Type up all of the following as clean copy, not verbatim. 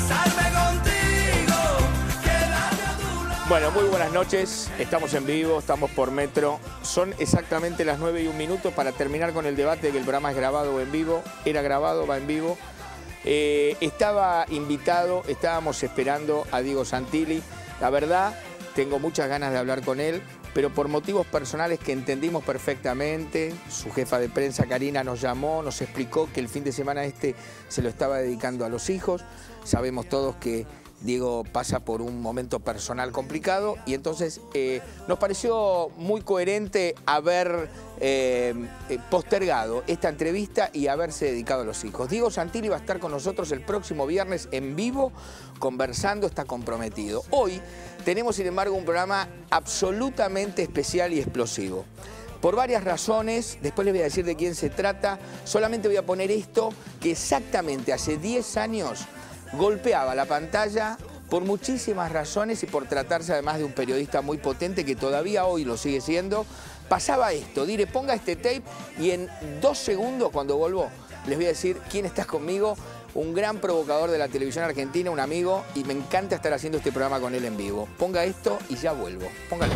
Bueno, muy buenas noches, estamos en vivo, estamos por Metro. Son exactamente las 9:01 para terminar con el debate de que el programa es grabado o en vivo. Era grabado, va en vivo. Estaba invitado, estábamos esperando a Diego Santilli. La verdad, tengo muchas ganas de hablar con él, pero por motivos personales que entendimos perfectamente. Su jefa de prensa, Karina, nos llamó, nos explicó que el fin de semana se lo estaba dedicando a los hijos. Sabemos todos que Diego pasa por un momento personal complicado y entonces nos pareció muy coherente haber postergado esta entrevista y haberse dedicado a los hijos. Diego Santilli va a estar con nosotros el próximo viernes en vivo, conversando, está comprometido. Hoy tenemos, sin embargo, un programa absolutamente especial y explosivo. Por varias razones, después les voy a decir de quién se trata, solamente voy a poner esto, que exactamente hace 10 años golpeaba la pantalla por muchísimas razones y por tratarse además de un periodista muy potente que todavía hoy lo sigue siendo. Pasaba esto, diré, ponga este tape y en 2 segundos cuando vuelvo les voy a decir quién está conmigo, un gran provocador de la televisión argentina, un amigo, y me encanta estar haciendo este programa con él en vivo. Ponga esto y ya vuelvo, póngale.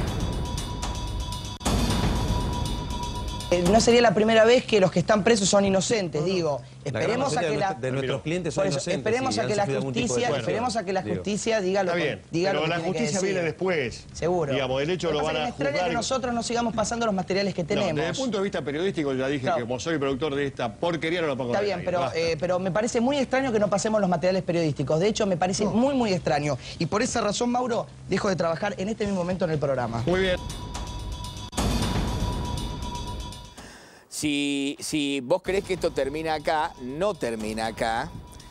No sería la primera vez que los que están presos son inocentes, digo. Esperemos a que de nuestros clientes son inocentes. Esperemos a que la justicia diga lo que diga. Pero la justicia viene después. Seguro. Digamos, el hecho lo van a juzgar. juzgar. Que nosotros no sigamos pasando los materiales que tenemos. Desde el punto de vista periodístico, ya dije que como soy productor de esta porquería no lo pongo. Está bien, pero me parece muy extraño que no pasemos los materiales periodísticos. De hecho, me parece muy extraño. Y por esa razón, Mauro, dejo de trabajar en este mismo momento en el programa. Muy bien. Si vos creés que esto termina acá, no termina acá.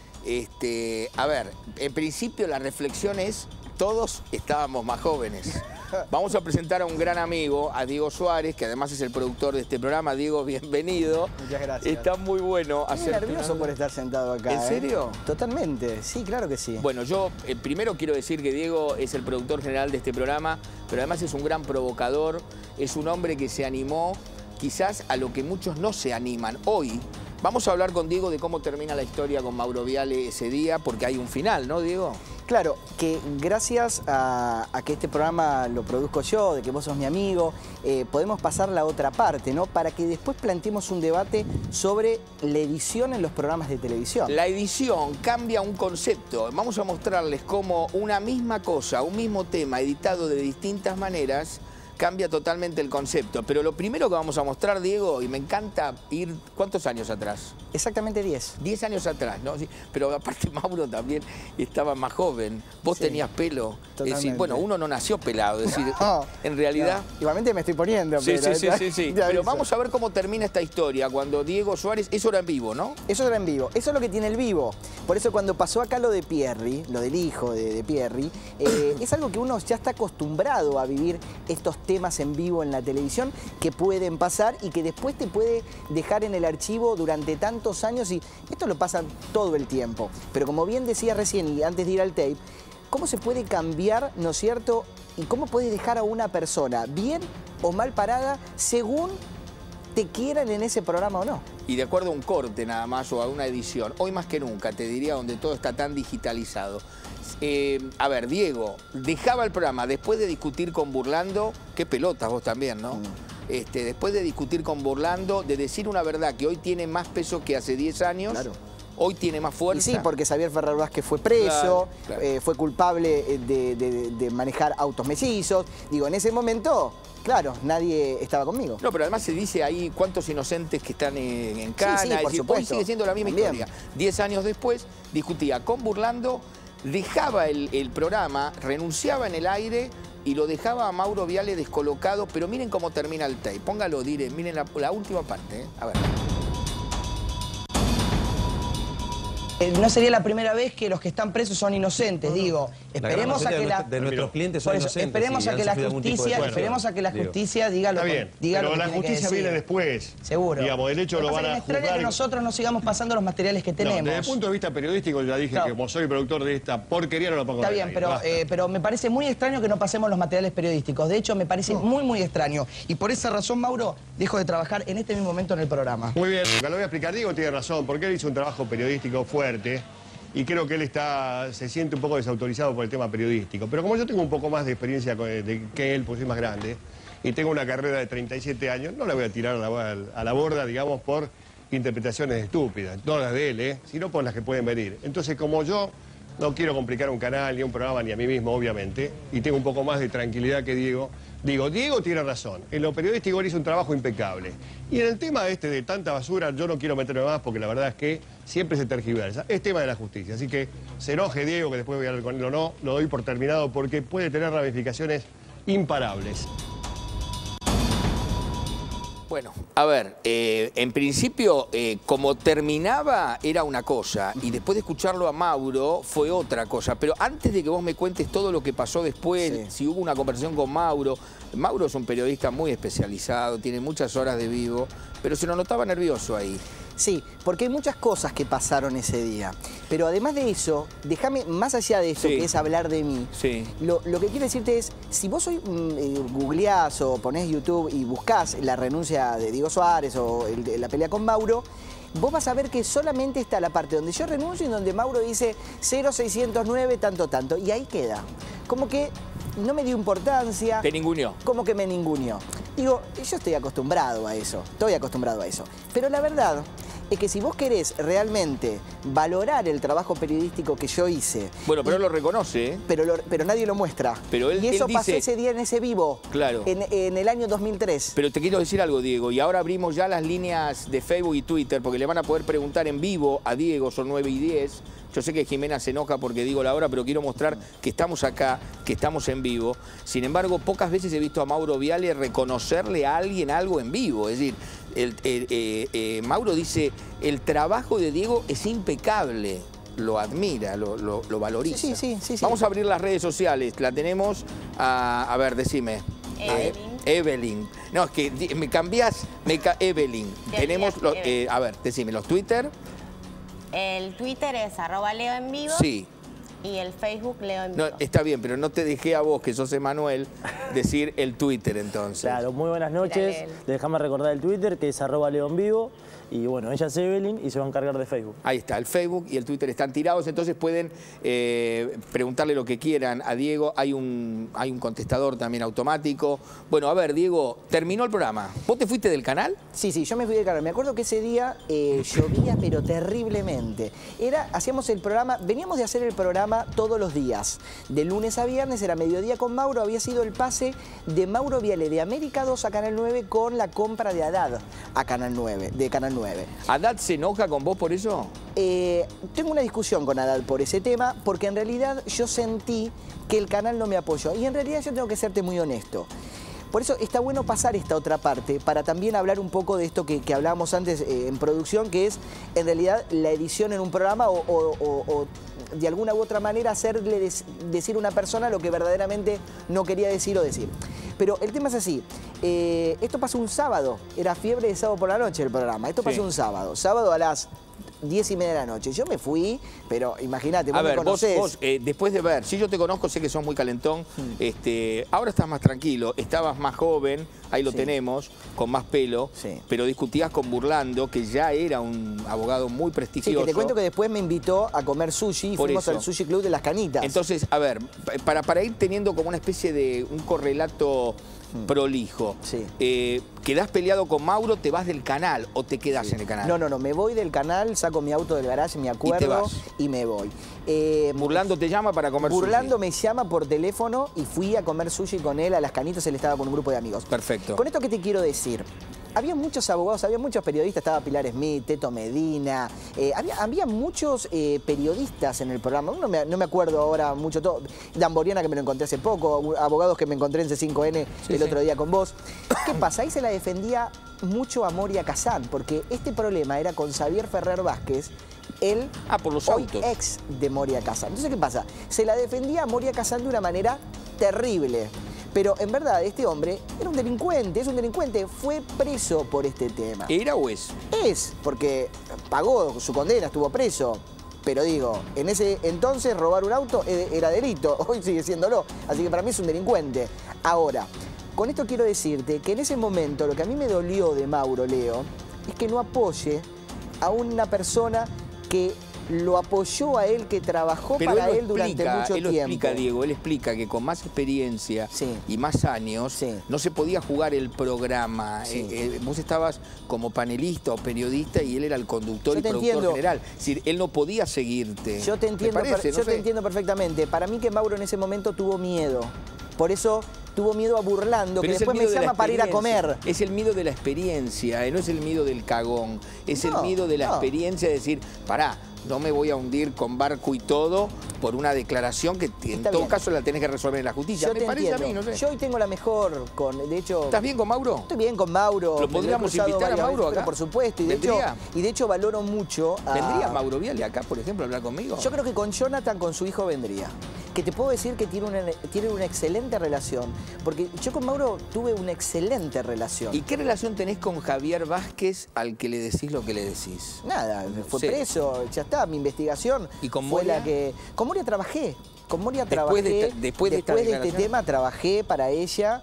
A ver, en principio la reflexión es, todos estábamos más jóvenes. Vamos a presentar a un gran amigo, a Diego Suárez, que además es el productor de este programa. Diego, bienvenido. Muchas gracias. Está muy bueno. Estoy nervioso por estar sentado acá. ¿En serio? Totalmente, sí, claro que sí. Bueno, yo primero quiero decir que Diego es el productor general de este programa, pero además es un gran provocador, es un hombre que se animó quizás a lo que muchos no se animan. Hoy vamos a hablar con Diego de cómo termina la historia con Mauro Viale ese día, porque hay un final, ¿no, Diego? Claro, que gracias a que este programa lo produzco yo, de que vos sos mi amigo, podemos pasar la otra parte, ¿no? Para que después planteemos un debate sobre la edición en los programas de televisión. La edición cambia un concepto. Vamos a mostrarles cómo una misma cosa, un mismo tema editado de distintas maneras cambia totalmente el concepto. Pero lo primero que vamos a mostrar, Diego, y me encanta ir, ¿cuántos años atrás? Exactamente 10. 10 años atrás, ¿no? Sí, pero aparte Mauro también estaba más joven. Vos tenías pelo. Es decir, bueno, uno no nació pelado. Es decir, en realidad... No. Igualmente me estoy poniendo. Sí, pero, sí. Pero vamos a ver cómo termina esta historia. Cuando Diego Suárez... Eso era en vivo, ¿no? Eso era en vivo. Eso es lo que tiene el vivo. Por eso cuando pasó acá lo de Pierri, lo del hijo de Pierri, es algo que uno ya está acostumbrado a vivir estos temas en vivo en la televisión que pueden pasar y que después te puede dejar en el archivo durante tantos años, y esto lo pasa todo el tiempo. Pero como bien decía recién y antes de ir al tape, ¿cómo se puede cambiar, no es cierto? Y cómo puede dejar a una persona bien o mal parada según te quieran en ese programa o no. Y de acuerdo a un corte nada más o a una edición, hoy más que nunca, te diría, donde todo está tan digitalizado. A ver, Diego, dejaba el programa después de discutir con Burlando, qué pelotas vos también, ¿no? Después de discutir con Burlando, de decir una verdad que hoy tiene más peso que hace 10 años. Claro. Hoy tiene más fuerza. Y sí, porque Xavier Ferrer Vázquez fue preso, claro. Fue culpable de manejar autos mellizos. Digo, en ese momento, claro, nadie estaba conmigo. No, pero además se dice ahí cuántos inocentes que están en cana. Sí, por supuesto. Hoy sigue siendo la misma historia. 10 años después, discutía con Burlando, dejaba el programa, renunciaba en el aire y lo dejaba a Mauro Viale descolocado. Pero miren cómo termina el tape. Póngalo, diré, miren la última parte. A ver. No sería la primera vez que los que están presos son inocentes, digo. Esperemos a que de nuestros clientes son inocentes. Esperemos a que la justicia diga lo que diga. Pero la justicia viene después. Seguro. Digamos, el hecho lo van a juzgar. Que nosotros no sigamos pasando los materiales que tenemos. Desde el punto de vista periodístico, ya dije que como soy productor de esta porquería no lo pongo. Está bien, pero me parece muy extraño que no pasemos los materiales periodísticos. De hecho, me parece muy extraño. Y por esa razón, Mauro, dejo de trabajar en este mismo momento en el programa. Muy bien, lo voy a explicar. Diego tiene razón, porque él hizo un trabajo periodístico fuerte. y creo que él se siente un poco desautorizado por el tema periodístico. Pero como yo tengo un poco más de experiencia que él, pues soy más grande, y tengo una carrera de 37 años, no la voy a tirar a la borda, digamos, por interpretaciones estúpidas, no las de él, sino por las que pueden venir. Entonces, como yo no quiero complicar un canal, ni un programa, ni a mí mismo, obviamente, y tengo un poco más de tranquilidad que Diego, digo, Diego tiene razón, en lo periodístico él hizo un trabajo impecable. Y en el tema de tanta basura, yo no quiero meterme más porque la verdad es que siempre se tergiversa. Es tema de la justicia, así que se enoje Diego, que después voy a hablar con él o no, lo doy por terminado porque puede tener ramificaciones imparables. Bueno, a ver, en principio, como terminaba era una cosa y después de escucharlo a Mauro fue otra cosa. Pero antes de que vos me cuentes todo lo que pasó después, Sí. si hubo una conversación con Mauro, Mauro es un periodista muy especializado, tiene muchas horas de vivo, pero se lo notaba nervioso ahí. Sí, porque hay muchas cosas que pasaron ese día. Pero además de eso, déjame, más allá de eso, Sí. que es hablar de mí, Sí. lo que quiero decirte es, si vos hoy googleás o ponés YouTube y buscás la renuncia de Diego Suárez o la pelea con Mauro, vos vas a ver que solamente está la parte donde yo renuncio y donde Mauro dice 0609 tanto tanto, y ahí queda. Como que no me dio importancia. Te ninguneó. Como que me ninguneó. Digo, yo estoy acostumbrado a eso, Pero la verdad es que si vos querés realmente valorar el trabajo periodístico que yo hice... Bueno, pero él lo reconoce, ¿eh? Pero nadie lo muestra. Pero él- y eso él pasó dice- ese día en ese vivo. Claro. En el año 2003. Pero te quiero decir algo, Diego, y ahora abrimos ya las líneas de Facebook y Twitter porque le van a poder preguntar en vivo a Diego, son 9 y 10. Yo sé que Jimena se enoja porque digo la hora, pero quiero mostrar que estamos acá, que estamos en vivo. Sin embargo, pocas veces he visto a Mauro Viale reconocerle a alguien algo en vivo. Es decir, Mauro dice, el trabajo de Diego es impecable. Lo admira, lo valoriza. Sí. Vamos a abrir las redes sociales. La tenemos a ver, decime. Evelyn. No, es que me cambiás, Evelyn. Tenemos, a ver, decime, los Twitter. El Twitter es @LeoEnVivo. Sí. Y el Facebook Leo en No, Vivo. está bien, pero no te dejé a vos, que sos Emanuel, decir el Twitter entonces. Claro, muy buenas noches. Dale. Déjame recordar el Twitter, que es @LeonVivo. Y bueno, ella es Evelyn y se va a encargar de Facebook. Ahí está, el Facebook y el Twitter están tirados, entonces pueden preguntarle lo que quieran a Diego. Hay un contestador también automático. Bueno, a ver, Diego, terminó el programa. ¿Vos te fuiste del canal? Sí, yo me fui del canal. Me acuerdo que ese día llovía, pero terriblemente. Hacíamos el programa, veníamos de hacer el programa todos los días. De lunes a viernes, era mediodía con Mauro. Había sido el pase de Mauro Viale de América 2 a Canal 9 con la compra de Haddad a Canal 9, de Canal 9. ¿Haddad se enoja con vos por eso? Tengo una discusión con Haddad por ese tema, porque en realidad yo sentí que el canal no me apoyó. Y en realidad yo tengo que serte muy honesto. Por eso está bueno pasar esta otra parte, para también hablar un poco de esto que hablábamos antes en producción, que es en realidad la edición en un programa o de alguna u otra manera hacerle decir a una persona lo que verdaderamente no quería decir o decir. Pero el tema es así, esto pasó un sábado, era fiebre de sábado por la noche el programa, esto pasó un sábado a las 10:30 de la noche. Yo me fui, pero imagínate, vos A ver, me conocés. vos después de ver, si yo te conozco, sé que sos muy calentón, ahora estás más tranquilo, estabas más joven, ahí lo Sí. tenemos, con más pelo, Sí. pero discutías con Burlando, que ya era un abogado muy Sí, prestigioso. que te cuento que después me invitó a comer sushi y Por fuimos eso. al Sushi Club de Las Canitas. Entonces, a ver, para ir teniendo como una especie de un correlato prolijo, Sí. ¿quedás peleado con Mauro, te vas del canal o te quedás en el canal? No, me voy del canal, saco mi auto del garage, me acuerdo vas. y me voy. Burlando te llama para comer Burlando sushi. me llama por teléfono y fui a comer sushi con él a Las Canitas, él estaba con un grupo de amigos. Perfecto. Con esto, ¿qué te quiero decir? Había muchos abogados, había muchos periodistas, estaba Pilar Smith, Teto Medina, había muchos periodistas en el programa, no me acuerdo ahora mucho todo, Dan Boriana, que me lo encontré hace poco, abogados que me encontré en C5N el otro día con vos. ¿Qué pasa? Ahí se la defendía mucho a Moria Kazan, porque este problema era con Xavier Ferrer Vázquez, él por los hoy autos. ex de Moria Kazan. Entonces, ¿qué pasa? Se la defendía a Moria Kazan de una manera terrible. Pero en verdad este hombre era un delincuente, es un delincuente, fue preso por este tema. ¿Era o es? Es, porque pagó su condena, estuvo preso. Pero digo, en ese entonces robar un auto era delito, hoy sigue siéndolo. Así que para mí es un delincuente. Ahora, con esto quiero decirte que en ese momento lo que a mí me dolió de Mauro, Leo, es que no apoye a una persona que lo apoyó a él, que trabajó Pero para él él durante mucho él lo tiempo. explica, Diego, él explica que con más experiencia Sí. y más años Sí. no se podía jugar el programa. Sí. Vos estabas como panelista o periodista y él era el conductor Yo y te productor entiendo. general. Es decir, él no podía seguirte. Yo te entiendo, ¿Te parece? No yo sé. te entiendo perfectamente. Para mí que Mauro en ese momento tuvo miedo. Por eso tuvo miedo a Burlando, Pero que es el después me miedo de la llama para ir a experiencia. comer. Es el miedo de la experiencia, no es el miedo del cagón. Es el No, miedo de la no. experiencia de decir, pará, no me voy a hundir con barco y todo por una declaración que en Está todo bien. caso la tenés que resolver en la justicia. Yo Me te parece entiendo. a mí, no sé. Yo hoy tengo la mejor de hecho... ¿Estás bien con Mauro? Estoy bien con Mauro. ¿Lo me podríamos he cruzado invitar a varias Mauro veces, pero acá? por supuesto. Y ¿Vendría? de hecho valoro mucho a... ¿Vendría Mauro Viale acá, por ejemplo, a hablar conmigo? Yo creo que con Jonathan, con su hijo, vendría. Que te puedo decir que tiene una excelente relación. Porque yo con Mauro tuve una excelente relación. ¿Y qué relación tenés con Javier Vázquez al que le decís lo que le decís? Nada, fue Sí. preso, ya está, mi investigación. ¿Y con fue Moria? la que... Con Moria trabajé. Con Moria Después de trabajé. esta- después de esta este declaración. tema trabajé para ella.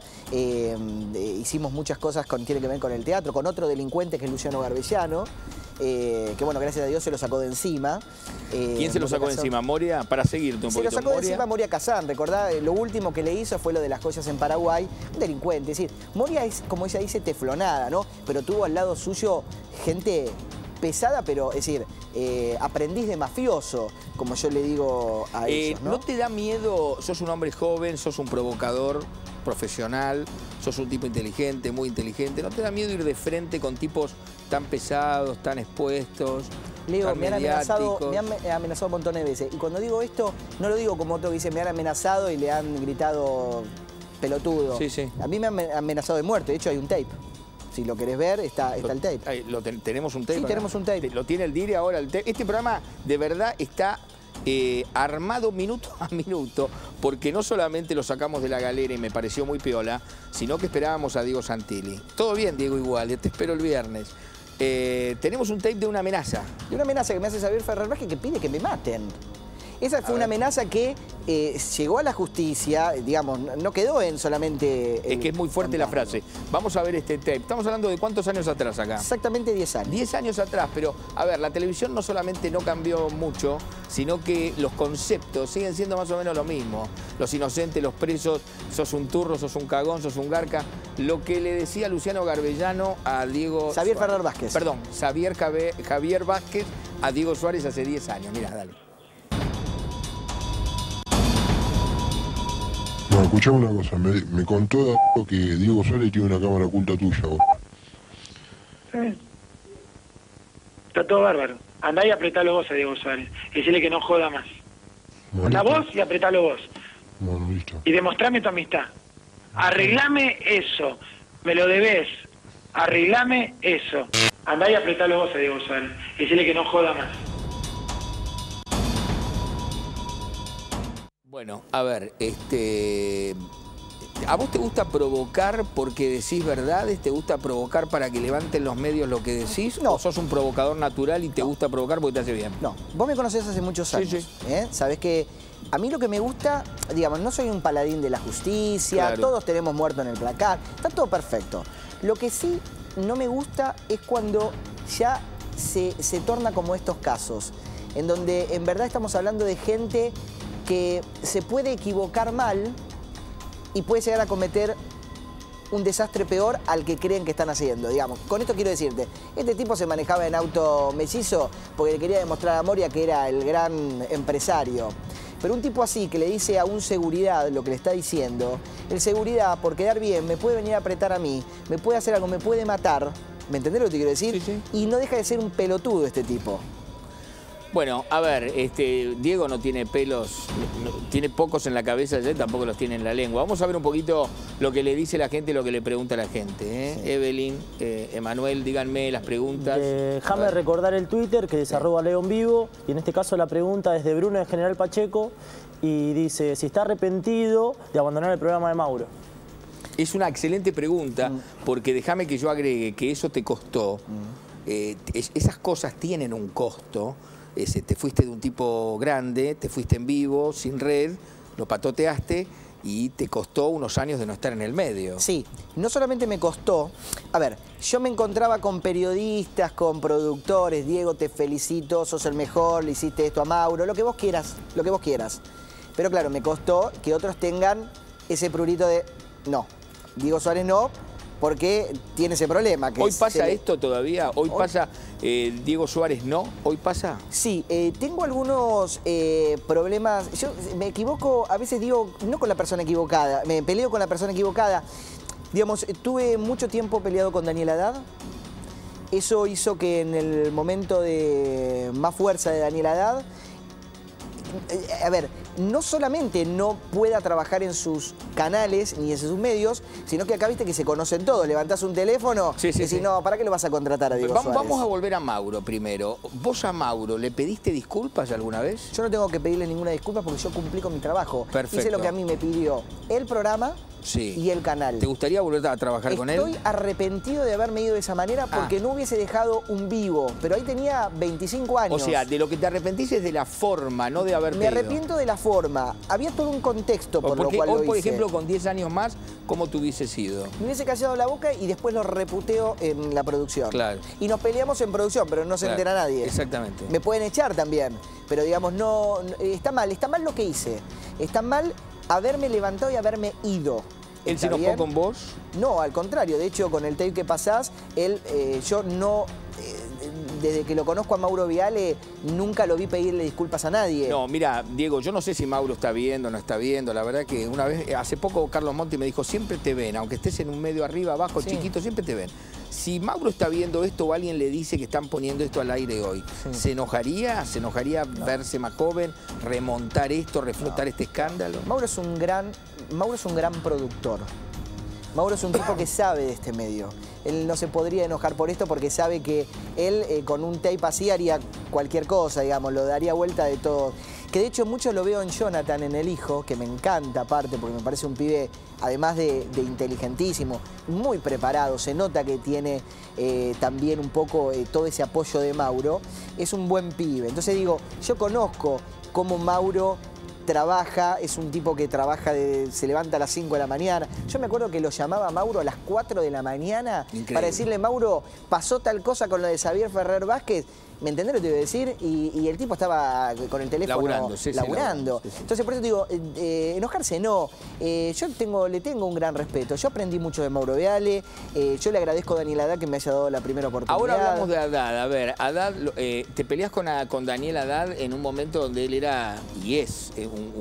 Hicimos muchas cosas que tienen que ver con el teatro, con otro delincuente que es Luciano Garbellano. Que bueno, gracias a Dios se lo sacó de encima. ¿Quién se lo Moria sacó de Kazan. encima? ¿Moria? Para seguirte un Se lo poquito. sacó de Moria. encima Moria Kazan, recordá, lo último que le hizo fue lo de las joyas en Paraguay, un delincuente. Es decir, Moria es, como ella dice, teflonada, ¿no? Pero tuvo al lado suyo gente pesada, pero, es decir, aprendiz de mafioso, como yo le digo a ellos, ¿no? ¿No te da miedo? Sos un hombre joven, sos un provocador profesional, sos un tipo inteligente, muy inteligente. ¿No te da miedo ir de frente con tipos tan pesados, tan expuestos, Leo, tan me han mediáticos? amenazado un montón de veces. Y cuando digo esto, no lo digo como otro que dice me han amenazado y le han gritado pelotudo. Sí, sí. A mí me han amenazado de muerte. De hecho, hay un tape. Si lo querés ver, está el tape. Ay, tenemos un tape. Sí, acá. tenemos un tape. Lo tiene el Dire ahora el tape. Este programa de verdad está armado minuto a minuto, porque no solamente lo sacamos de la galera y me pareció muy piola, sino que esperábamos a Diego Santilli. Todo bien, Diego, igual, te espero el viernes. Tenemos un tape de una amenaza. Y una amenaza que me hace Xavier Ferrer Vázquez que pide que me maten. Esa fue una amenaza que llegó a la justicia, digamos, no quedó en solamente... Es que es muy fuerte la frase. Vamos a ver este tape. Estamos hablando de cuántos años atrás acá. Exactamente 10 años. 10 años atrás, pero a ver, la televisión no solamente no cambió mucho, sino que los conceptos siguen siendo más o menos lo mismo. Los inocentes, los presos, sos un turro, sos un cagón, sos un garca. Lo que le decía Luciano Garbellano a Diego... Xavier Suárez. Ferrer Vázquez. Perdón, Javier Vázquez a Diego Suárez hace 10 años. Mirá, dale. No, escuchame una cosa, me contó Darío que Diego Suárez tiene una cámara oculta tuya, vos. Está todo bárbaro. Andá y apretalo vos a Diego Suárez. Y decirle que no joda más. Bueno, Andá vos y apretalo vos. Bueno, listo. Y demostrame tu amistad. Arreglame eso. Me lo debés. Arreglame eso. Andá y apretalo vos a Diego Suárez. Y decirle que no joda más. Bueno, a ver, ¿a vos te gusta provocar porque decís verdades? ¿Te gusta provocar para que levanten los medios lo que decís? No. ¿O sos un provocador natural y te gusta provocar porque te hace bien? No, vos me conocés hace muchos años. Sí. Sabés que a mí lo que me gusta, digamos, no soy un paladín de la justicia, Claro. todos tenemos muerto en el placar, está todo perfecto. Lo que sí no me gusta es cuando ya se torna como estos casos, en donde en verdad estamos hablando de gente que se puede equivocar mal y puede llegar a cometer un desastre peor al que creen que están haciendo, digamos. Con esto quiero decirte, este tipo se manejaba en auto mellizo porque le quería demostrar a Moria que era el gran empresario. Pero un tipo así que le dice a un seguridad lo que le está diciendo, el seguridad por quedar bien me puede venir a apretar a mí, me puede hacer algo, me puede matar, ¿me entendés lo que te quiero decir? Sí. Y no deja de ser un pelotudo este tipo. Bueno, a ver, Diego no tiene pelos, tiene pocos en la cabeza, él tampoco los tiene en la lengua. Vamos a ver un poquito lo que le dice la gente, lo que le pregunta la gente. Sí. Evelyn, Emanuel, díganme las preguntas. Déjame recordar el Twitter, que es @LeonVivo, y en este caso la pregunta es de Bruno de General Pacheco, y dice si está arrepentido de abandonar el programa de Mauro. Es una excelente pregunta, porque déjame que yo agregue que eso te costó. Esas cosas tienen un costo. Te fuiste de un tipo grande, te fuiste en vivo, sin red, lo patoteaste y te costó unos años de no estar en el medio. Sí, no solamente me costó, a ver, yo me encontraba con periodistas, con productores, Diego, te felicito, sos el mejor, le hiciste esto a Mauro, lo que vos quieras, lo que vos quieras. Pero claro, me costó que otros tengan ese prurito de, no, Diego Suárez no, porque tiene ese problema. Que ¿Hoy pasa esto todavía? ¿Hoy pasa Diego Suárez no? ¿Hoy pasa? Sí, tengo algunos problemas. Yo me equivoco, a veces digo, no con la persona equivocada, me peleo con la persona equivocada. Digamos, tuve mucho tiempo peleado con Daniel Haddad. Eso hizo que en el momento de más fuerza de Daniel Haddad, a ver, no solamente no pueda trabajar en sus canales ni en sus medios, sino que acá viste que se conocen todos. Levantás un teléfono y decís, no, ¿para qué lo vas a contratar a Diego Suárez? Vamos a volver a Mauro primero. ¿Vos a Mauro le pediste disculpas alguna vez? Yo no tengo que pedirle ninguna disculpa porque yo cumplí con mi trabajo. Perfecto. Hice lo que a mí me pidió el programa y el canal. ¿Te gustaría volver a trabajar con él? Estoy arrepentido de haberme ido de esa manera porque no hubiese dejado un vivo. Pero ahí tenía 25 años. O sea, de lo que te arrepentís es de la forma, no de haber Me arrepiento de la forma. Había todo un contexto por lo cual hoy, lo hice. por ejemplo, con 10 años más, ¿cómo te hubiese sido? Me hubiese callado la boca y después lo reputeo en la producción. Claro. Y nos peleamos en producción, pero no se entera nadie. Exactamente. Me pueden echar también, pero digamos, no, está mal lo que hice. Está mal haberme levantado y haberme ido. ¿Él se enojó con vos? No, al contrario. De hecho, con el tape que pasás, yo no... desde que lo conozco a Mauro Viale, nunca lo vi pedirle disculpas a nadie. No, mira, Diego, yo no sé si Mauro está viendo o no está viendo. La verdad que una vez, hace poco Carlos Monti me dijo, siempre te ven, aunque estés en un medio arriba, abajo, chiquito, siempre te ven. Si Mauro está viendo esto o alguien le dice que están poniendo esto al aire hoy, ¿se enojaría? ¿Se enojaría verse más joven, remontar esto, reflotar este escándalo? Mauro es un gran productor. Mauro es un tipo que sabe de este medio. Él no se podría enojar por esto porque sabe que él con un tape así haría cualquier cosa, digamos, lo daría vuelta de todo. Que de hecho mucho lo veo en Jonathan, en el hijo, que me encanta aparte porque me parece un pibe, además de inteligentísimo, muy preparado, se nota que tiene también un poco todo ese apoyo de Mauro. Es un buen pibe. Entonces digo, yo conozco cómo Mauro trabaja, es un tipo que trabaja, se levanta a las 5 de la mañana. Yo me acuerdo que lo llamaba Mauro a las 4 de la mañana para decirle, Mauro, pasó tal cosa con lo de Xavier Ferrer Vázquez. ¿Me entendés lo que te iba a decir? Y el tipo estaba con el teléfono laburando. Entonces, por eso digo, enojarse no. Yo le tengo un gran respeto. Yo aprendí mucho de Mauro Viale. Yo le agradezco a Daniel Haddad que me haya dado la primera oportunidad. Ahora hablamos de Haddad. A ver, Haddad, te peleás con Daniel Haddad en un momento donde él era, y es,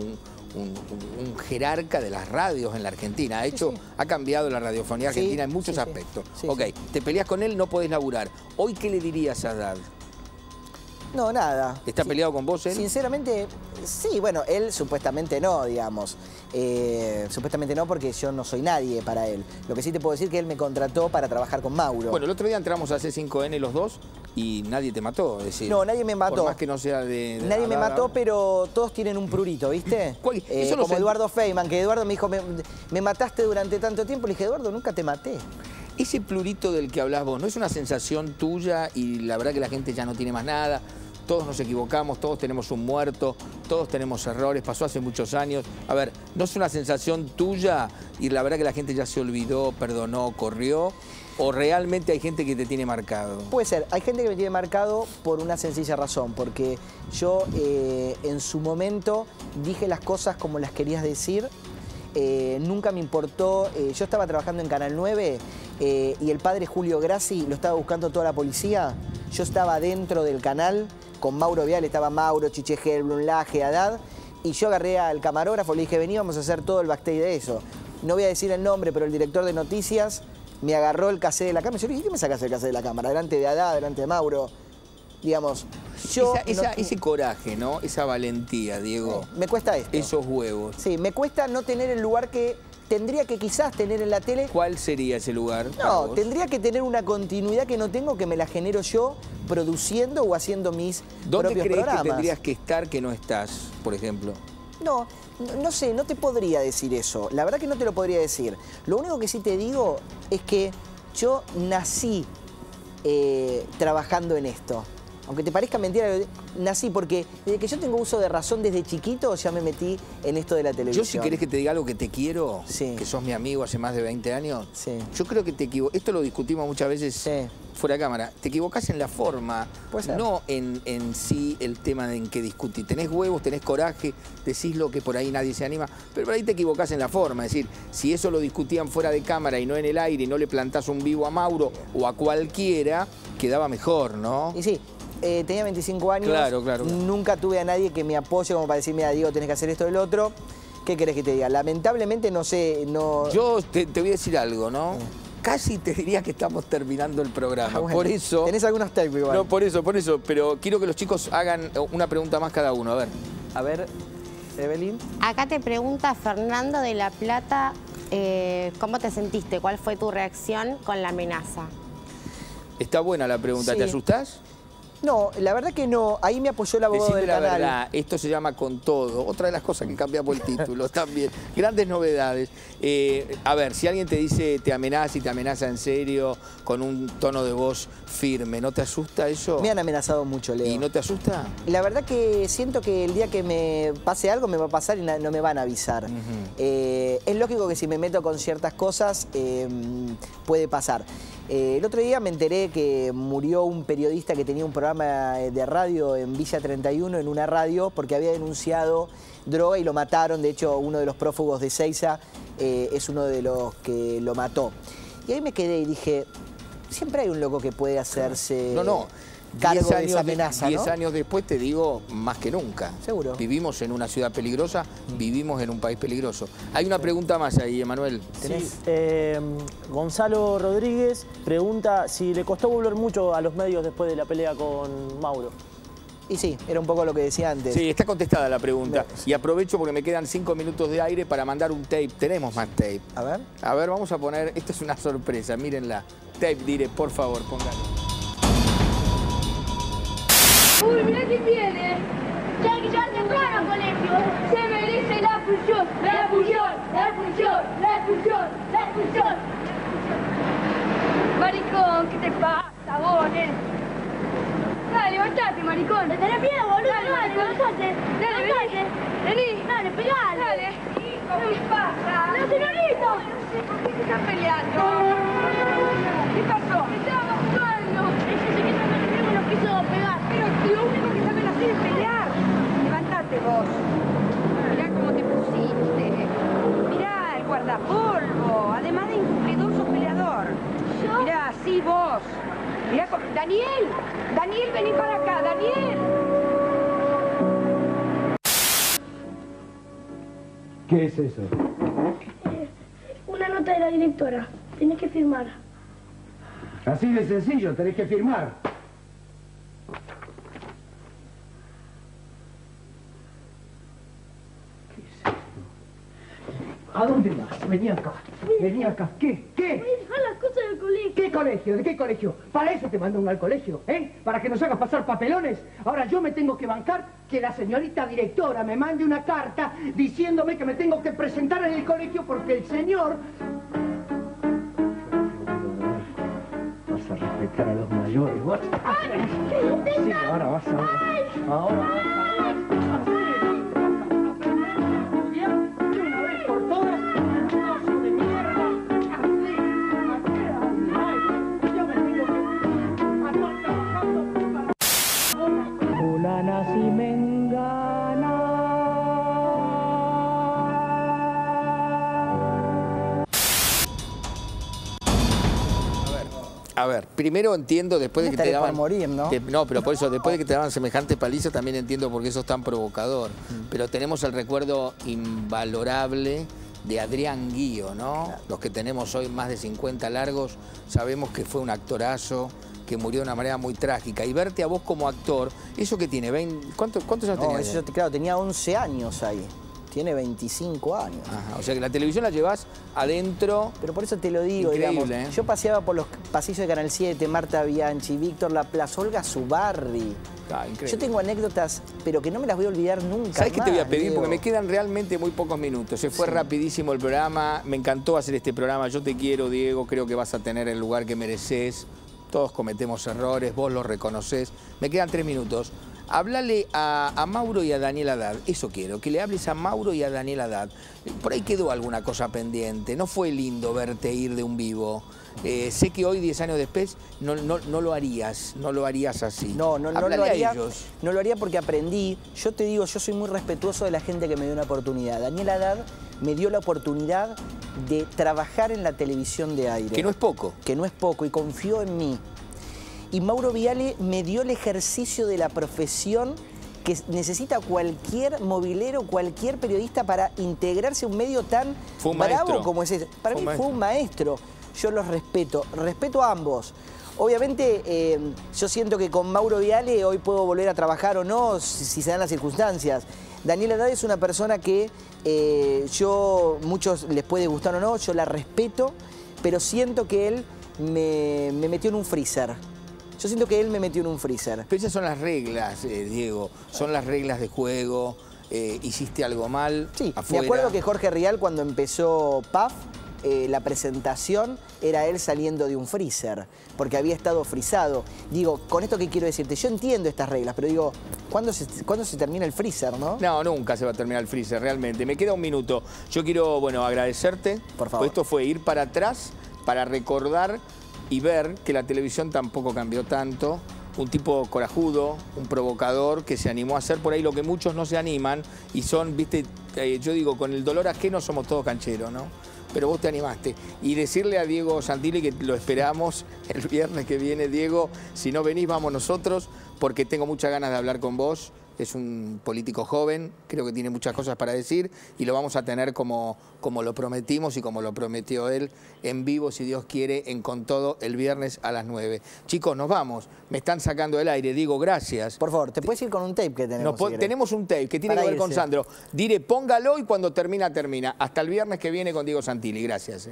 un jerarca de las radios en la Argentina. De hecho, ha cambiado la radiofonía argentina en muchos aspectos. Ok, te peleás con él, no podés laburar. ¿Hoy qué le dirías a Haddad? No, nada. ¿Está peleado con vos él? Sinceramente, sí, bueno, él supuestamente no, digamos. Supuestamente no porque yo no soy nadie para él. Lo que sí te puedo decir es que él me contrató para trabajar con Mauro. Bueno, el otro día entramos a C5N los dos y nadie te mató, es decir. No, nadie me mató. Por más que no sea de nadie me mató, pero todos tienen un prurito, ¿viste? Eso como Eduardo Feynman, que Eduardo me dijo, me mataste durante tanto tiempo. Le dije, Eduardo, nunca te maté. Ese plurito del que hablás vos, ¿no es una sensación tuya y la verdad que la gente ya no tiene más nada? Todos nos equivocamos, todos tenemos un muerto, todos tenemos errores, pasó hace muchos años. A ver, ¿no es una sensación tuya y la verdad que la gente ya se olvidó, perdonó, corrió? ¿O realmente hay gente que te tiene marcado? Puede ser, hay gente que me tiene marcado por una sencilla razón, porque yo en su momento dije las cosas como las querías decir. Nunca me importó, yo estaba trabajando en Canal 9 y el padre Julio Grassi lo estaba buscando toda la policía. Yo estaba dentro del canal con Mauro Viale, estaba Mauro, Chiche Helblum, Laje, Haddad, y yo agarré al camarógrafo, le dije, vení, vamos a hacer todo el backstage de eso. No voy a decir el nombre, pero el director de noticias me agarró el cassette de la cámara. Yo le dije, ¿qué me sacás el cassette de la cámara? Delante de Haddad, delante de Mauro. Digamos, yo... Ese coraje, ¿no? Esa valentía, Diego. Me cuesta esto. Esos huevos. Sí, me cuesta no tener el lugar que tendría que quizás tener en la tele. ¿Cuál sería ese lugar? No, tendría que tener una continuidad que no tengo, que me la genero yo produciendo o haciendo mis propios programas. ¿Dónde crees que tendrías que estar que no estás, por ejemplo? No sé, no te podría decir eso. La verdad que no te lo podría decir. Lo único que sí te digo es que yo nací trabajando en esto. aunque te parezca mentira, nací porque desde que yo tengo uso de razón desde chiquito ya me metí en esto de la televisión. Yo si querés que te diga algo que te quiero, Sí. que sos mi amigo hace más de 20 años, Sí. yo creo que te equivocás. Esto lo discutimos muchas veces Sí. fuera de cámara. Te equivocás en la forma, Puede ser. no en sí el tema en que discutís. Tenés huevos, tenés coraje, decís lo que por ahí nadie se anima, pero por ahí te equivocás en la forma. Es decir, si eso lo discutían fuera de cámara y no en el aire y no le plantás un vivo a Mauro o a cualquiera, quedaba mejor, ¿no? Y sí, tenía 25 años, Claro. nunca tuve a nadie que me apoye como para decir, mira, Diego, tenés que hacer esto o el otro. ¿Qué querés que te diga? Lamentablemente no sé, no... Yo te voy a decir algo, ¿no? Casi te diría que estamos terminando el programa. Bueno, por eso... tenés algunos tapes igual. No, por eso, pero quiero que los chicos hagan una pregunta más cada uno, a ver. Evelyn. Acá te pregunta Fernando de La Plata, ¿cómo te sentiste? ¿Cuál fue tu reacción con la amenaza? Está buena la pregunta, Sí. ¿te asustás? No, la verdad que no. Ahí me apoyó el abogado Decime del la canal. verdad, esto se llama Con Todo. Otra de las cosas que cambiamos el título también. Grandes novedades. A ver, si alguien te dice, te amenaza y te amenaza en serio, con un tono de voz firme, ¿no te asusta eso? Me han amenazado mucho, Leo. ¿Y no te asusta? La verdad que siento que el día que me pase algo me va a pasar y no me van a avisar. Es lógico que si me meto con ciertas cosas puede pasar. El otro día me enteré que murió un periodista que tenía un programa de radio en Villa 31, en una radio, porque había denunciado droga y lo mataron. De hecho, uno de los prófugos de Seiza es uno de los que lo mató. Y ahí me quedé y dije, siempre hay un loco que puede hacerse cargo de esa amenaza, 10 ¿no? años después te digo, más que nunca. Seguro. Vivimos en una ciudad peligrosa, vivimos en un país peligroso. Hay una pregunta más ahí, Emanuel. ¿Tenés? Gonzalo Rodríguez pregunta si le costó volver mucho a los medios después de la pelea con Mauro. Y sí, era un poco lo que decía antes. Sí, está contestada la pregunta. Bien. Y aprovecho porque me quedan 5 minutos de aire para mandar un tape. Tenemos más tape. A ver. A ver, vamos a poner... Esto es una sorpresa, mírenla. Tape, Dire, por favor, póngalo. Uy, mirá quién viene. Ya hay que llegar temprano al colegio. Se merece la expulsión, la expulsión, la expulsión, la expulsión, la expulsión. Maricón, ¿qué te pasa, vos, Dale, levantate, maricón. ¿Te tenés miedo, boludo? Dale, levantate. Dale, vení. Dale, pegale. Dale. ¿Qué pasa? ¡No, señorito! No sé por qué se están peleando. ¿Qué pasó? Me estaba jugando. Ese secreto me nos quiso pegar. Pero lo único que saben hacer es pelear. Levantate vos. Mirá cómo te pusiste. Mirá el guardapolvo. Además de incumplidor, sos peleador. ¿Yo? Mirá, sí, vos. Mirá, Daniel, vení para acá, Daniel. ¿Qué es eso? Una nota de la directora. Tenés que firmar. Así de sencillo, tenés que firmar. ¿Qué es esto? ¿A dónde vas? Vení acá. Vení acá. ¿Qué? ¿Qué? Voy a dejar las cosas del colegio. ¿Qué colegio? ¿De qué colegio? Para eso te mando uno al colegio, ¿eh? Para que nos hagas pasar papelones. Ahora yo me tengo que bancar que la señorita directora me mande una carta diciéndome que me tengo que presentar en el colegio porque el señor... Vas a respetar a los mayores, vos. Sí, ahora vas a ver. Ahora vas a ver. De una vez por todas, trozo de mierda. Fulana si me engana. A ver, primero entiendo, después de que te Estaré por daban... morir, ¿no? No, pero por eso, después de que te daban semejante paliza, también entiendo por qué sos tan provocador. Pero tenemos el recuerdo invalorable de Adrián Guío, ¿no? Los que tenemos hoy más de 50 largos, sabemos que fue un actorazo, que murió de una manera muy trágica. Y verte a vos como actor, ¿eso que tiene? ¿Cuántos años No, tenías? eso, claro, tenía 11 años ahí. Tiene 25 años. Ajá, o sea que la televisión la llevás adentro. Pero por eso te lo digo, Increíble, digamos. ¿eh? Yo paseaba por los pasillos de Canal 7, Marta Bianchi, Víctor Laplace, Olga Zubarri. Ah, increíble. Yo tengo anécdotas, pero que no me las voy a olvidar nunca. ¿Sabes qué te voy a pedir? Diego? Porque me quedan realmente muy pocos minutos. Se fue rapidísimo el programa. Me encantó hacer este programa. Yo te quiero, Diego. Creo que vas a tener el lugar que mereces. todos cometemos errores, vos los reconocés. Me quedan 3 minutos. Háblale a Mauro y a Daniel Haddad, eso quiero, que le hables a Mauro y a Daniel Haddad. Por ahí quedó alguna cosa pendiente, no fue lindo verte ir de un vivo. Sé que hoy, 10 años después, no lo harías así. No lo haría. A ellos. No lo haría porque aprendí. Yo te digo, yo soy muy respetuoso de la gente que me dio una oportunidad. Daniel Haddad me dio la oportunidad de trabajar en la televisión de aire. Que no es poco. Que no es poco, y confió en mí. Y Mauro Viale me dio el ejercicio de la profesión que necesita cualquier movilero, cualquier periodista para integrarse a un medio tan bravo como es ese. Para mí fue un maestro. Yo los respeto a ambos. Obviamente yo siento que con Mauro Viale hoy puedo volver a trabajar o no, si se dan las circunstancias. Daniel Haddad es una persona que muchos les puede gustar o no, yo la respeto, pero siento que él me metió en un freezer. Yo siento que él me metió en un freezer. Pero esas son las reglas, Diego, son las reglas de juego. Hiciste algo mal. Sí, afuera. Me acuerdo que Jorge Rial, cuando empezó PAF, la presentación era él saliendo de un freezer, porque había estado frizado. Digo, con esto, ¿qué quiero decirte? Yo entiendo estas reglas, pero digo, ¿cuándo se termina el freezer, no? No, nunca se va a terminar el freezer, realmente. Me queda un minuto. Yo quiero, bueno, agradecerte. Por favor. Esto fue ir para atrás, para recordar y ver que la televisión tampoco cambió tanto. Un tipo corajudo, un provocador que se animó a hacer por ahí lo que muchos no se animan y son, viste, yo digo, con el dolor ajeno somos todos cancheros, ¿no? Pero vos te animaste. Y decirle a Diego Santilli que lo esperamos el viernes que viene, Diego, si no venís vamos nosotros, porque tengo muchas ganas de hablar con vos. Es un político joven, creo que tiene muchas cosas para decir y lo vamos a tener como lo prometimos y como lo prometió él, en vivo, si Dios quiere, en Con Todo, el viernes a las 9. Chicos, nos vamos. Me están sacando el aire. Digo, gracias. Por favor, ¿te puedes ir con un tape que tenemos? Tenemos un tape que tiene que ver con Sandro. Diré, póngalo y cuando termina, termina. Hasta el viernes que viene con Diego Santilli. Gracias.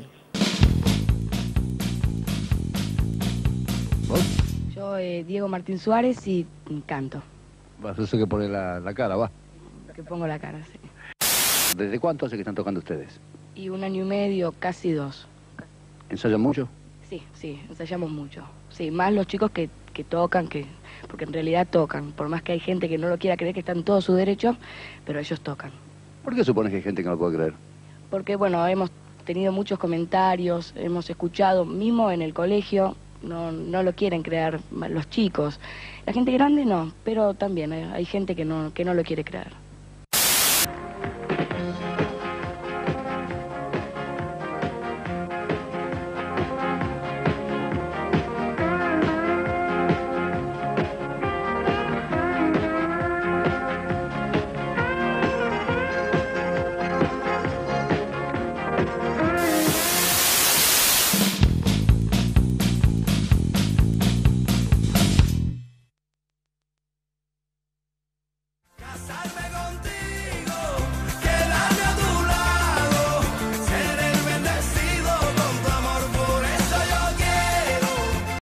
Yo, Diego Martín Suárez, y canto. Eso que pone la cara, va. Que pongo la cara, sí. ¿Desde cuánto hace que están tocando ustedes? Y 1 año y medio, casi 2. ¿Ensayan mucho? Sí, ensayamos mucho. Sí, más los chicos que tocan, porque en realidad tocan. Por más que hay gente que no lo quiera creer, que está en todo su derecho, pero ellos tocan. ¿Por qué supones que hay gente que no lo puede creer? Porque, bueno, hemos tenido muchos comentarios, hemos escuchado, mismo en el colegio, no lo quieren creer los chicos. La gente grande no, pero también hay gente que no lo quiere creer.